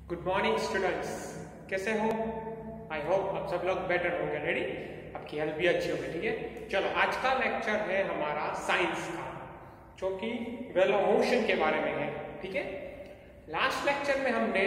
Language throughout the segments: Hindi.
गुड मॉर्निंग स्टूडेंट्स, कैसे हो? आई होप आप सब लोग बेटर होंगे। रेडी? आपकी हेल्थ भी अच्छी होगी। ठीक है, चलो आज का लेक्चर है हमारा साइंस का, जो कि वेलो मोशन के बारे में है। ठीक है, लास्ट लेक्चर में हमने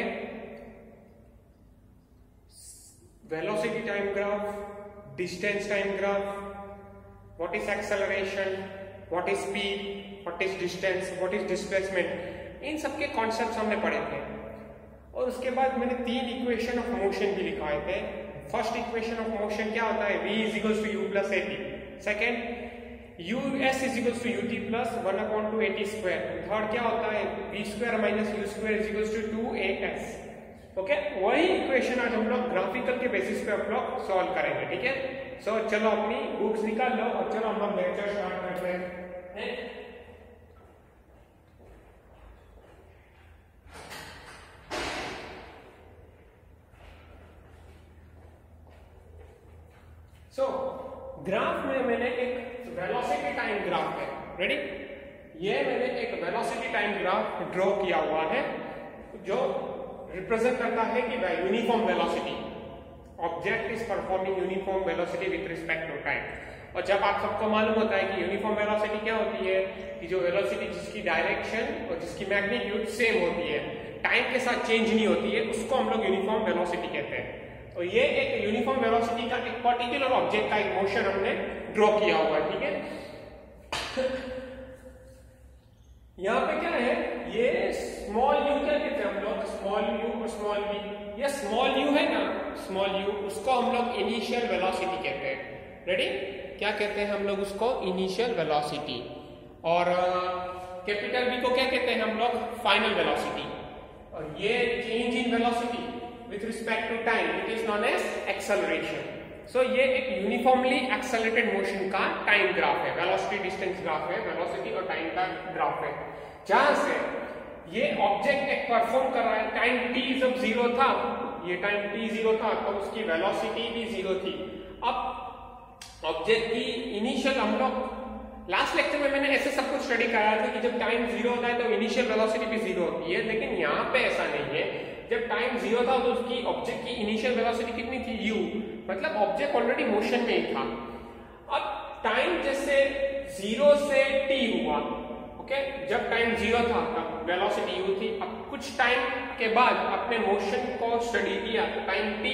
velocity time graph, distance time graph, what is acceleration, what is speed, what is distance, what is displacement, इन सब के कॉन्सेप्ट्स हमने पढ़े थे। और उसके बाद मैंने 3 इक्वेशन ऑफ मोशन भी लिखवाए थे। फर्स्ट इक्वेशन ऑफ मोशन क्या होता है? v is equals to u plus at। Second us is equals to ut plus 1/2 at square. Third क्या होता है? v square minus u square is equals to 2as। Okay, वही इक्वेशन आज हम लोग ग्राफिकल के बेसिस पे हम लोग सॉल्व करेंगे। ठीक है, सो चलो अपनी बुक्स निकाल लो और चलो हम लोग लेक्चर स्टार्ट करते हैं। सो ग्राफ में मैंने एक वेलोसिटी टाइम ग्राफ है। रेडी? ये मैंने एक वेलोसिटी टाइम ग्राफ ड्रॉ किया हुआ है जो रिप्रेजेंट करता है कि uniform velocity, object is performing uniform velocity with respect to time. और जब आप सबको मालूम होता है कि यूनिफॉर्म वेलोसिटी क्या होती है, कि जो वेलोसिटी जिसकी डायरेक्शन और जिसकी मैग्नीट्यूड सेम होती है, टाइम के साथ चेंज नहीं होती है, उसको हम लोग यूनिफॉर्म वेलोसिटी कहते हैं। तो ये एक यूनिफॉर्म वेलोसिटी का एक पर्टिकुलर ऑब्जेक्ट का एक मोशन हमने ड्रॉ किया हुआ है। ठीक है, यहाँ पे क्या है, ये स्मॉल यू क्या कहते हैं हम लोग? स्मॉल यू और स्मॉल वी। ये स्मॉल यू है ना, स्मॉल यू, उसको हम लोग इनिशियल वेलोसिटी कहते हैं। रेडी? क्या कहते हैं हम लोग उसको? Initial velocity. और कैपिटल वी को क्या कहते हैं हम लोग? Final velocity. और ये change in velocity with respect to time, it is known as acceleration. So ये एक यूनिफॉर्मली एक्सेलरेटेड मोशन का टाइम ग्राफ है, वेलोसिटी डिस्टेंस ग्राफ है, वेलोसिटी और टाइम का ग्राफ है, जहां से ये ऑब्जेक्ट एक परफॉर्म कर रहा है। टाइम t जब 0 था, ये टाइम t 0 था, तो उसकी वेलोसिटी भी 0 थी। अब ऑब्जेक्ट की इनिशियल, हम लोग लास्ट लेक्चर में मैंने ऐसे सब कुछ स्टडी कराया था कि जब टाइम 0 होता है तो इनिशियल वेलोसिटी भी 0 होती है, लेकिन यहाँ पे ऐसा नहीं है। जब टाइम 0 था तो उसकी ऑब्जेक्ट की इनिशियल वेलोसिटी कितनी थी? u, मतलब ऑब्जेक्ट ऑलरेडी मोशन में ही था। अब टाइम जैसे 0 से t हुआ, ओके, जब टाइम 0 था तब वेलोसिटी u थी। अब कुछ टाइम के बाद अपने मोशन को स्टडी किया तो टाइम t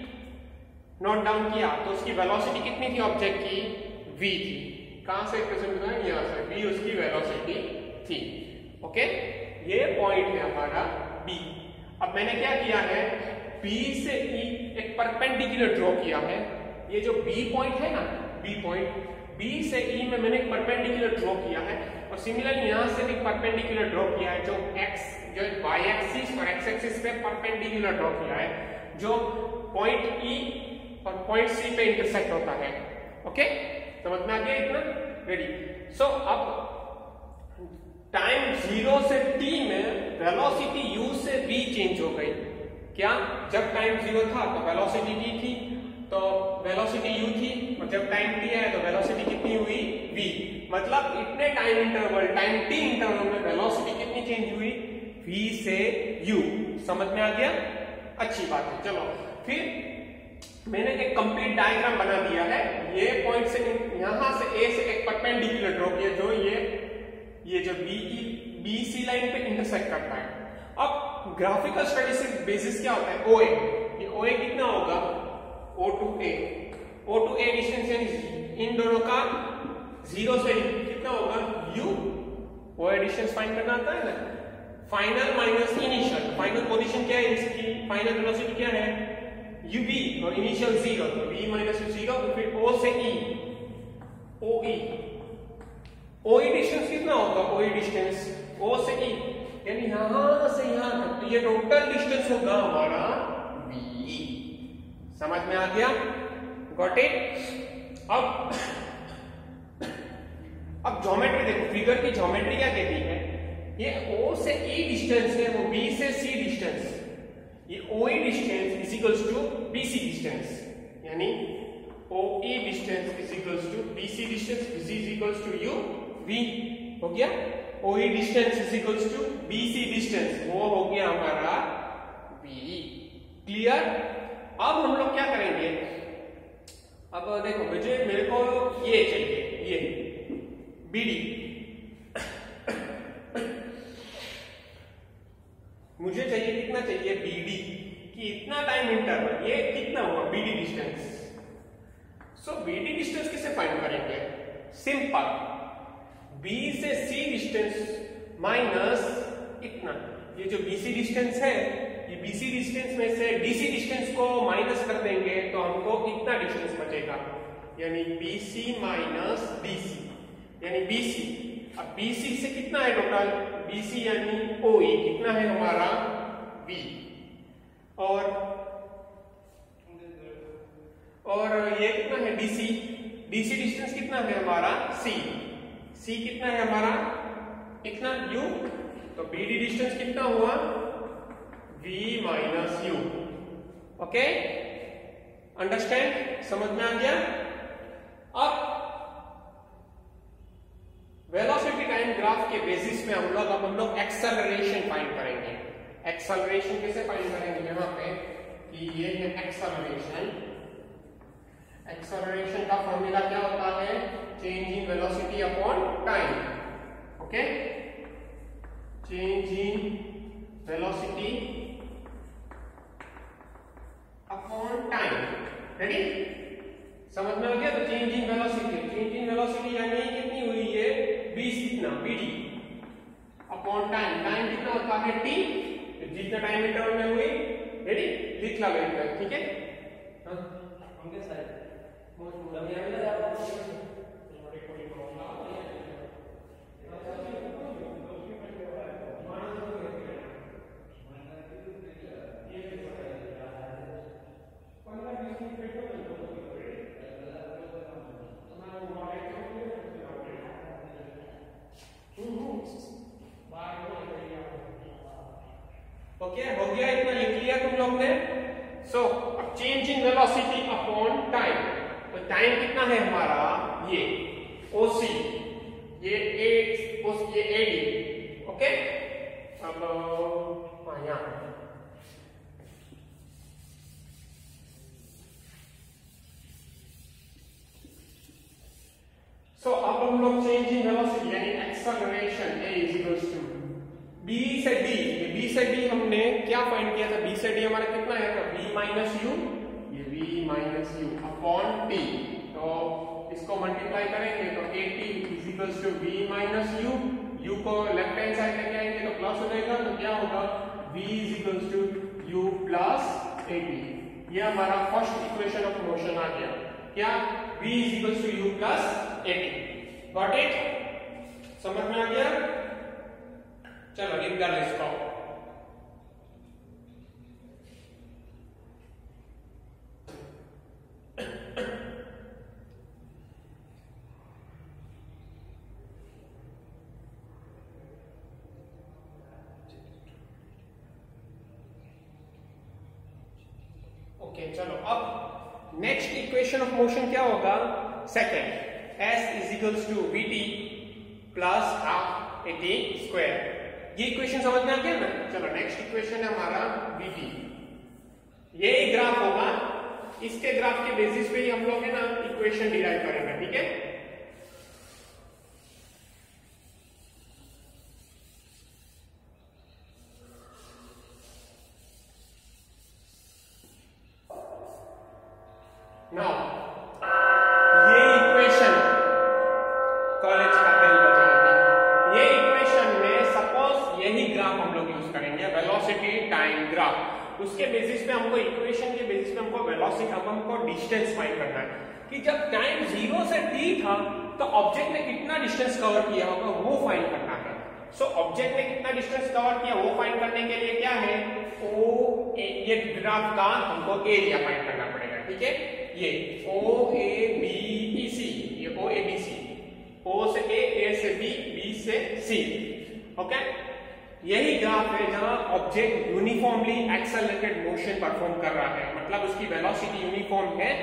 नोट डाउन किया तो उसकी वेलोसिटी कितनी थी ऑब्जेक्ट की? v थी। कहां से रिप्रेजेंट हुआ है? यहां से v उसकी वेलोसिटी थी। ओके, ये पॉइंट है हमारा b। अब मैंने क्या किया है, B से E एक परपेंडिकुलर ड्रॉ किया है। ये जो B पॉइंट है ना, B पॉइंट, B से E में मैंने एक परपेंडिकुलर ड्रॉ किया है। और सिमिलरली यहां से भी परपेंडिकुलर ड्रॉ किया है, जो y एक्सिस और x एक्सिस पे परपेंडिकुलर ड्रॉ किया है, जो पॉइंट E और पॉइंट C पे इंटरसेक्ट होता है। ओके, समझ में आ गया इतना? रेडी? सो अब टाइम 0 से t में वेलोसिटी u से v चेंज हो गई। क्या? जब टाइम 0 था तो वेलोसिटी t थी, तो वेलोसिटी u थी, और जब टाइम t आया तो वेलोसिटी कितनी हुई? v। मतलब इतने time interval, time t interval में वेलोसिटी कितनी चेंज हुई? v से u। समझ में आ गया? अच्छी बात है। चलो फिर मैंने एक कंप्लीट डायग्राम बना दिया है। ये पॉइंट से, यहां से a से एक परपेंडिकुलर ड्रॉ किया, जो ये जो BC लाइन पे इंटरसेक्ट करता है। अब ग्राफिकल स्टडी से बेसिस क्या होता है? OA। ये OA कितना होगा? O to A डिस्टेंस, यानी इन दोनों का 0 से कितना होगा? U। OA डिस्टेंस फाइंड करना आता है ना, final minus initial. Final position क्या है इसकी? फाइनल वेलोसिटी क्या है? UV, और इनिशियल 0, तो V माइनस 0। फिर O से E, OE। OE डिस्टेंस कितना होगा? OE डिस्टेंस O से E, यानी यहां से यहां तक, तो ये टोटल डिस्टेंस होगा हमारा V। समझ में आ गया? Got it? अब ज्योमेट्री देखो, फिगर की ज्योमेट्री क्या कहती है? ये O से E डिस्टेंस है, वो B से C डिस्टेंस, ये OE distance is equals to BC distance, यानी OE distance is equals to BC distance, BC is equals to U V। हो गया? OE distance is equals to BC distance, वो हो गया हमारा v। क्लियर? अब हम लोग क्या करेंगे, अब देखो मेरे को ये चाहिए, ये BD, मुझे चाहिए कितना चाहिए BD, कि इतना टाइम इंटरवल, ये कितना हुआ BD distance. So BD distance किसे फाइंड करेंगे? सिंपल, B से C डिस्टेंस माइनस इतना, ये जो BC डिस्टेंस है, ये BC डिस्टेंस में से DC डिस्टेंस को माइनस कर देंगे तो हमको इतना डिस्टेंस बचेगा, यानी BC माइनस DC, यानी BC। अब BC से कितना है टोटल, BC यानी OE कितना है हमारा V, और ये कितना है DC, DC डिस्टेंस कितना है हमारा C कितना है हमारा इतना U, तो BD डिस्टेंस कितना हुआ V minus U। Okay, understand, समझ में आ गया? अब वेलोसिटी टाइम ग्राफ के बेसिस में हम लोग एक्सेलरेशन फाइंड करेंगे। एक्सेलरेशन कैसे फाइंड करेंगे, यहां पे कि ये है एक्सेलरेशन। एक्सेलरेशन का फॉर्मूला क्या होता है, change in velocity upon time. Okay, change in velocity upon time. Ready, समझ में आ गया? तो चेंज इन वेलोसिटी यानी कितनी हुई है, 20 कितना BD अपॉन टाइम, टाइम कितना होता है T, जितना टाइम इंटरवल में हुई। रेडी, लिख ला लेंगे, ठीक है? ओके, हो गया इतना, लिख लिया तुम लोग ने। सो अब change in velocity upon time, तो टाइम कितना है हमारा, ये OC, ये AD। ओके, अब यहाँ सो अब हम लोग चेंज इन वेलोसिटी यानी acceleration A equals to B से D, ये B से D हमने क्या फाइंड किया था, B से D हमारा कितना है, V माइनस U, ये V minus U upon T, तो इसको मल्टीप्लाई करेंगे तो AT is equals to V minus U, U को लेफ्ट हैंड साइड लेके आएंगे तो प्लस हो जाएगा, तो क्या होगा V is equals to U plus AT। ये हमारा फर्स्ट इक्वेशन ऑफ मोशन आ गया, क्या, V is equals to U plus AT। Got it? समझ में आ गया? चलो लिख डालो इसको। ओके, चलो अब नेक्स्ट इक्वेशन ऑफ मोशन क्या होगा, second, S is equals to VT plus half AT square. ये इक्वेशन समझ में आ गया ना? चलो नेक्स्ट इक्वेशन है हमारा VT, ये ग्राफ होगा, इसके ग्राफ के बेसिस पे ही हम लोग है ना इक्वेशन डिराइव करेंगे, ठीक है? नाउ ये इक्वेशन कॉलेज का बेल बजाएगी, ये इक्वेशन में सपोज यही ग्राफ हम लोग यूज करेंगे, वेलोसिटी टाइम ग्राफ। उसके बेसिस पे हमको इक्वेशन के बेसिस पे हमको वेलोसिटी, हमको डिस्टेंस फाइंड करना है कि जब टाइम 0 से t था तो ऑब्जेक्ट ने कितना डिस्टेंस कवर किया होगा वो फाइंड करना है। सो ऑब्जेक्ट ने कितना डिस्टेंस कवर किया वो फाइंड करने के लिए क्या है, ये ग्राफ का हमको एरिया फाइंड करना पड़ेगा, ठीक है? ये OABEC, ये OABC, O से A से B, B से C। ओके, यही ग्राफ है जहां object uniformly accelerated motion perform कर रहा है, मतलब उसकी वेलोसिटी यूनिफॉर्म है,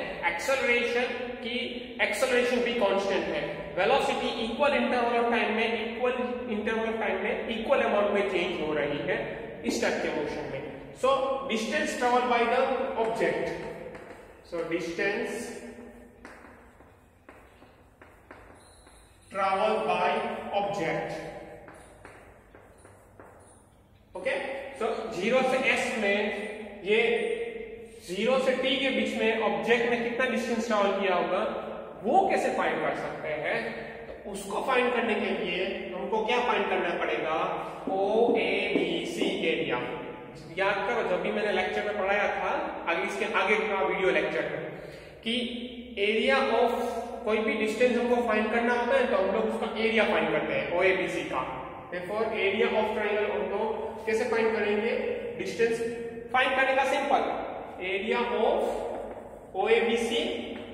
एक्सेलरेशन भी कांस्टेंट है, velocity equal interval of time में इक्वल अमाउंट में चेंज हो रही है इस टाइप के मोशन में। So distance traveled by the object. So distance traveled by object. Okay, so 0 से s में ये 0 से t के बीच में ऑब्जेक्ट ने कितना डिस्टेंस ट्रैवल किया होगा वो कैसे फाइंड कर सकते हैं? तो उसको फाइंड करने के लिए हमको क्या फाइंड करना पड़ेगा? O A B C area. याद करो जब भी मैंने लेक्चर में पढ़ाया था, आगे इसके आगे का वीडियो लेक्चर में, कि एरिया ऑफ कोई भी डिस्टेंस हमको फाइंड करना होता है तो हम लोग उसका एरिया फाइंड करते हैं ओ ए बी सी का। Therefore, एरिया ऑफ ट्राइंगल हम लोग कैसे फाइंड करेंगे? डिस्टेंस फाइंड करने का simple, area of O A B C,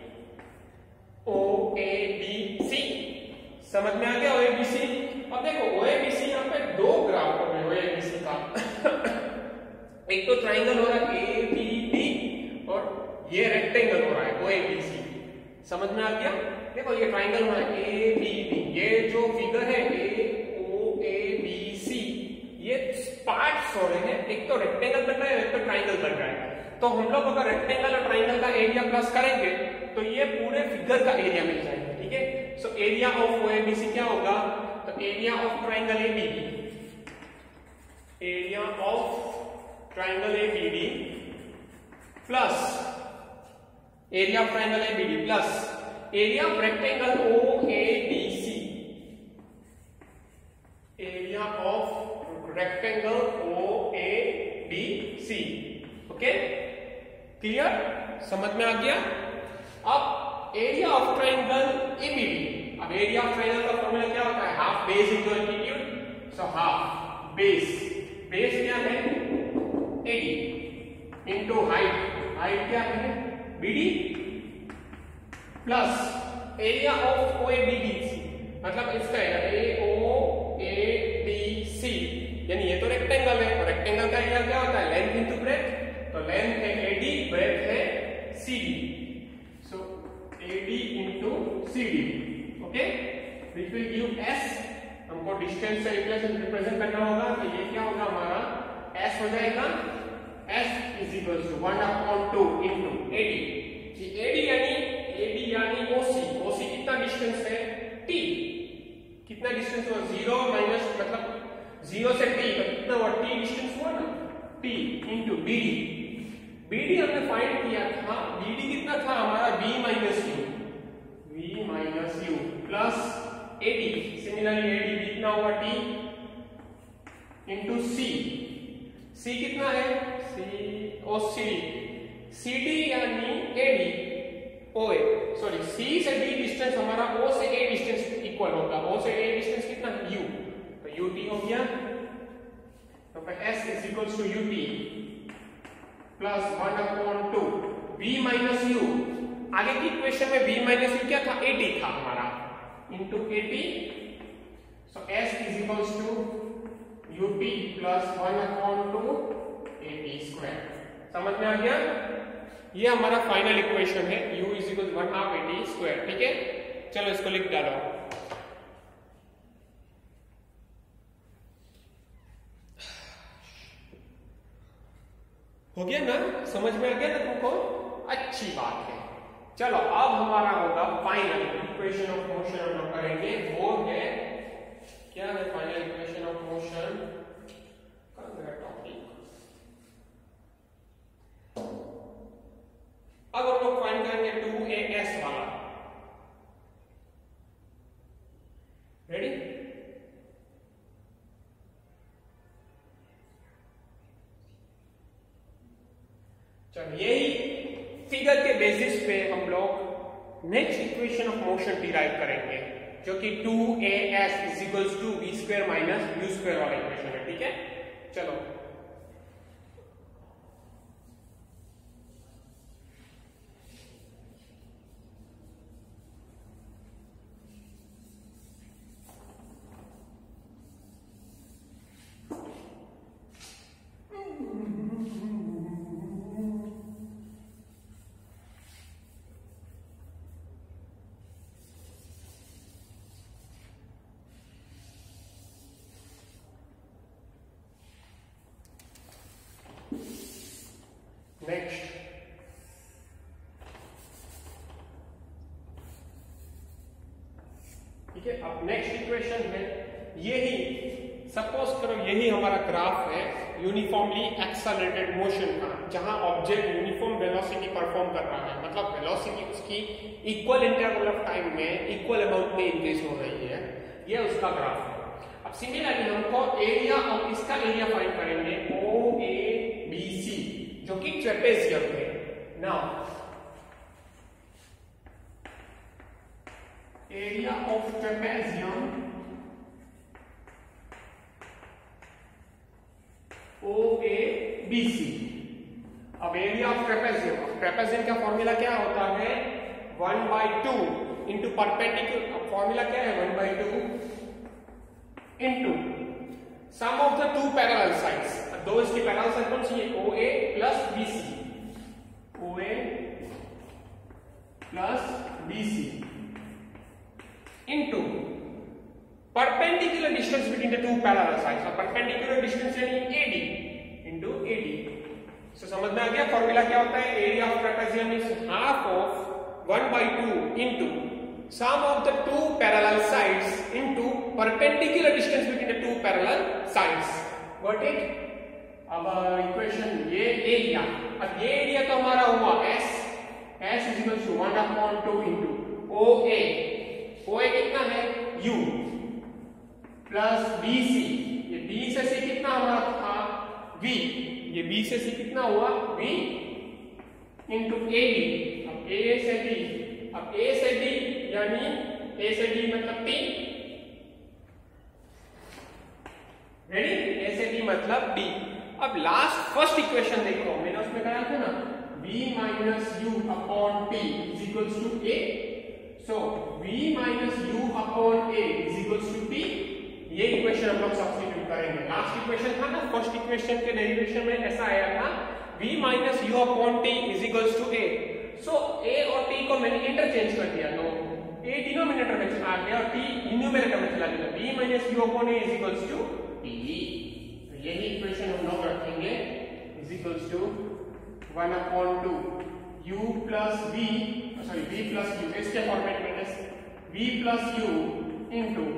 O A B C. समझ में आ गया ओ ए बी सी? अब देखो ओ ए बी सी यहाँ पे दो ग्राफ हो गए ओ ए बी सी का। एक तो ट्राइंगल हो रहा है ए बी डी और ये रेक्टेंगल हो रहा है ओ ए बी सी। समझ में आ गया? देखो ये ट्राइंगल हो रहा है ए बी डी, ये जो फिगर है ये पार्ट्स हो रहे हैं, एक तो रेक्टेंगल बन रहा है एक तो ट्राइंगल बन रहा है। तो हम लोग अगर रेक्टेंगल और ट्राइंगल का एरिया प्लस करेंगे तो ये पूरे फिगर का एरिया मिल जाएगा। ठीक है, so area of O A B C क्या होगा? तो area of triangle A B D, area of triangle A B D plus area of triangle A B D plus area of rectangle O A B C, area of rectangle O A B C. Okay, clear? समझ में आ गया? अब area of triangle A B D, अब एरिया ऑफ ट्राइंगल का फॉर्मूला क्या होता है? Half base into altitude. So half base, base क्या है? एडी इनटू हाइट, हाइट क्या है? BD plus area of O A B D C, मतलब इसका है ए ओ ए बी सी, यानी ये तो रेक्टेंगल है, और रेक्टेंगल का एरिया क्या होता है? Length into breadth. तो लेंथ है एडी, ब्रेथ है CD. So AD into CD. Okay, which will give S. हमको डिस्टेंस से रिप्रेजेंट करना होगा, तो ये क्या होगा हमारा? एस हो जाएगा, S is equal to 1/2 into AD. AD यानी ओसी, ओसी कितना डिस्टेंस है? टी। कितना डिस्टेंस हुआ? 0 माइनस, मतलब 0 से t तो कितना हुआ? t डिस्टेंस हुआ ना, t इंटू बीडी। बीडी हमने फाइंड किया था, बीडी कितना था हमारा? b minus U plus AD. Similarly AD कितना हुआ? t into c। c कितना है? c ओ सी डी यानी AD O A, sorry c से d डिस्टेंस हमारा o से a डिस्टेंस इक्वल होगा। o से a डिस्टेंस कितना? u, तो ut हो गया। तो s is equals to ut plus 1/2 v minus u। आगे की इक्वेशन में v माइनस u क्या था? 80 था हमारा, इंटू 80। सो s is equals to ut plus 1/2 80 square. समझ में आ गया? ये हमारा फाइनल इक्वेशन है, u इज इक्वल 1/2 80 स्क्वायर। ठीक है, चलो इसको लिख डालो। हो गया ना? समझ में आ गया ना तुमको? अच्छी बात है। चलो अब हमारा होगा फाइनल इक्वेशन ऑफ मोशन हम लोग करेंगे, वो है क्या है? फाइनल इक्वेशन ऑफ मोशन का मेरा टॉपिक। अब हम लोग फाइंड करेंगे 2as वाला। रेडी? चलो यही फिगर के बेसिस पे हम लोग next equation of motion derive करेंगे, जो कि 2as is equals to v square minus u square वाला इक्वेशन है। ठीक है, चलो नेक्स्ट ठीक है। अब नेक्स्ट इक्वेशन है यही, सपोज करो यही हमारा ग्राफ है यूनिफॉर्मली एक्सेलरेटेड मोशन का, जहां ऑब्जेक्ट यूनिफॉर्म वेलोसिटी परफॉर्म कर रहा है, मतलब वेलोसिटी उसकी इक्वल इंटरवल ऑफ टाइम में इक्वल अमाउंट में इंक्रीज हो रही है, ये उसका ग्राफ है। अब सिमिलरली हमको एरिया और इसका एरिया फाइंड करेंगे OABC जो कि ट्रेपेजियम है। Now area of trapezium OABC। अब एरिया ऑफ ट्रेपेजियम का फॉर्मूला क्या होता है 1/2 इंटू परपेंडिकुलर। अब फॉर्मूला क्या है 1/2 into sum of the two parallel sides. दो इसकी पैरेलल साइड कौन सी है OA plus BC, OA plus BC into perpendicular distance between the two parallel sides. और परपेंडिकुलर डिस्टेंस यानी AD इंटू AD। सो समझ में आ गया फॉर्मूला क्या होता है, area of trapezium is half of 1/2 into sum of the two parallel sides into perpendicular distance between the two parallel sides. Got it? अब इक्वेशन ये एरिया, अब ये एरिया तो हमारा हुआ S is equal to 1/2 into OA कितना है U प्लस BC, ये B से C कितना हमारा था V, ये B से C कितना हुआ V into AD। अब A से B, अब A से D यानी A से D मतलब T, रेडी, A से D मतलब D। अब लास्ट फर्स्ट इक्वेशन देखो, मैंने उसमें कहा था ना V minus U upon T is equals to A, so V minus U upon A is equals to T। ये इक्वेशन हम लोग सब्स्टिट्यूट करेंगे। लास्ट इक्वेशन था ना, फर्स्ट इक्वेशन के डेरिवेशन में ऐसा आया था V minus U upon T is equals to A। So A और T को मैंने इंटरचेंज कर दिया, तो A डिनोमिनेटर में चला गया और T न्यूमरेटर में चला गया। V minus U upon A is equals to T। तो यही इक्वेशन हम लोग रखेंगे is equals to 1/2 U plus V, sorry V plus U, इसके फॉर्मेट में V plus U into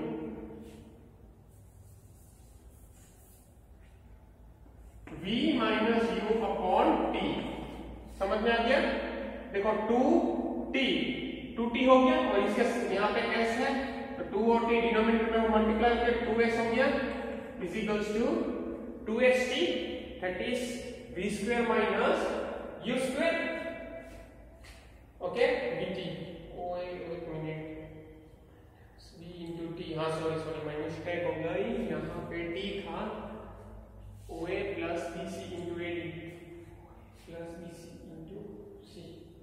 V minus U upon T। समझ में आ गया? देखो 2t हो गया और इसके यहाँ पे s है, तो 2 और t डिनोमिनेटर में मल्टीप्लाई करके 2s हो गया is equals to 2st, that is v square minus u square. Okay, dt एक मिनट v into t, हाँ सॉरी माइनस मिस्टेक हो गई, यहाँ पे t था OA plus BC into AD प्लस BC into C।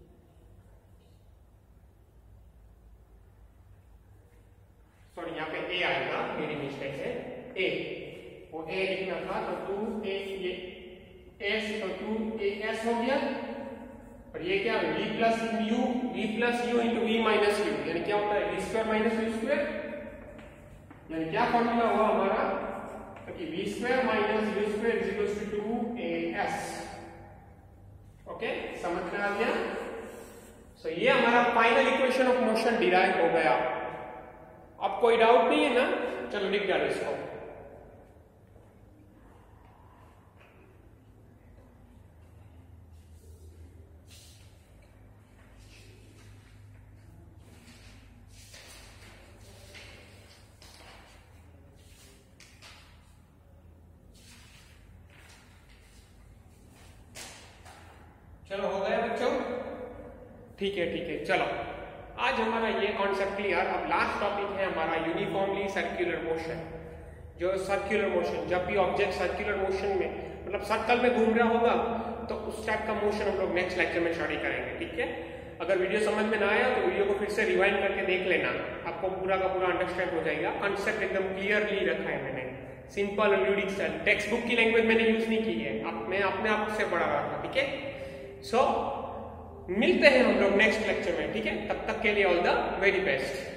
सॉरी यहाँ पे A आएगा, मेरी मिस्टेक है, A वो A लिखना था तो 2A, ये S तो 2AS हो गया और ये क्या V plus U into V minus U, यानी क्या होता है V square minus U square, यानी क्या फॉर्मूला हुआ हमारा कि V square minus U square is equal to 2AS। Okay, समझ में आ गया? सो ये हमारा final equation of motion derive हो गया। अब कोई डाउट नहीं है ना? चलो लिख डालो इसको। चलो हो गया बच्चों? ठीक है, चलो आज हमारा ये कॉन्सेप्ट क्लियर। अब लास्ट टॉपिक है हमारा यूनिफॉर्मली सर्कुलर मोशन। जो सर्कुलर मोशन, जब भी ऑब्जेक्ट सर्कुलर मोशन में मतलब सर्कल में घूम रहा होगा तो उस टाइप का मोशन हम लोग नेक्स्ट लेक्चर में स्टडी करेंगे, ठीक है? अगर वीडियो समझ में ना आया तो वीडियो को फिर से रिवाइंड करके देख लेना, आपको पूरा का पूरा अंडरस्टैंड हो जाएगा। कॉन्सेप्ट एकदम क्लियरली रखा है मैंने, सिंपल और ल्यूडिक स्टाइल, टेक्स्ट बुक की लैंग्वेज मैंने यूज नहीं की है, मैं अपने आप से पढ़ा रहा था, ठीक है? सो मिलते हैं हम लोग नेक्स्ट लेक्चर में, ठीक है? तब तक के लिए ऑल द वेरी बेस्ट।